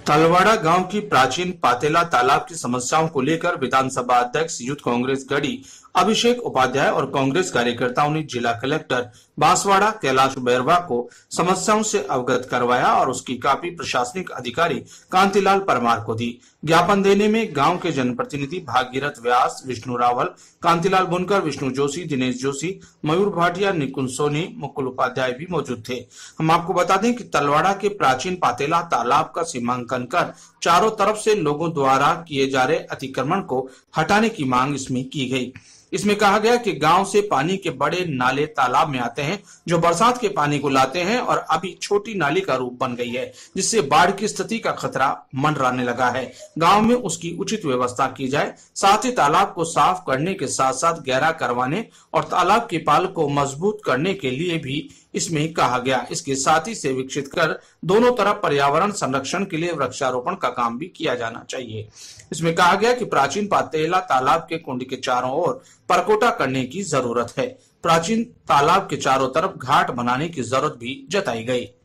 तलवाड़ा गांव की प्राचीन पातेला तालाब की समस्याओं को लेकर विधानसभा अध्यक्ष यूथ कांग्रेस गढ़ी अभिषेक उपाध्याय और कांग्रेस कार्यकर्ताओं ने जिला कलेक्टर बांसवाड़ा कैलाश बैरवा को समस्याओं से अवगत करवाया और उसकी कॉपी प्रशासनिक अधिकारी कांतिलाल परमार को दी। ज्ञापन देने में गांव के जनप्रतिनिधि भागीरथ व्यास, विष्णु रावल, कांतिलाल बुनकर, विष्णु जोशी, दिनेश जोशी, मयूर भाटिया, निकुंज सोनी, मुकुल उपाध्याय भी मौजूद थे। हम आपको बता दें कि तलवाड़ा के प्राचीन पातेला तालाब का सीमांकन कर चारों तरफ से लोगों द्वारा किए जा रहे अतिक्रमण को हटाने की मांग इसमें की गई। इसमें कहा गया कि गांव से पानी के बड़े नाले तालाब में आते हैं जो बरसात के पानी को लाते हैं और अभी छोटी नाली का रूप बन गई है, जिससे बाढ़ की स्थिति का खतरा मंडराने लगा है। गांव में उसकी उचित व्यवस्था की जाए, साथ ही तालाब को साफ करने के साथ साथ गहरा करवाने और तालाब के पाल को मजबूत करने के लिए भी इसमें कहा गया। इसके साथ ही से विकसित कर दोनों तरफ पर्यावरण संरक्षण के लिए वृक्षारोपण का काम भी किया जाना चाहिए। इसमें कहा गया कि प्राचीन पातेला तालाब के कुंड के चारों ओर परकोटा करने की जरूरत है। प्राचीन तालाब के चारों तरफ घाट बनाने की जरूरत भी जताई गई।